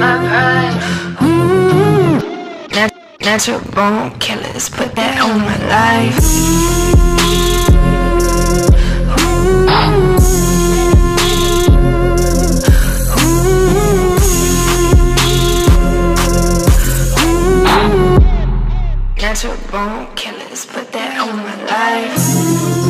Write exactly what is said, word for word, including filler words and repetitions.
my pride. Mm-hmm. Nat natural born killers, put that on my life. Natural born killers, put that on my life.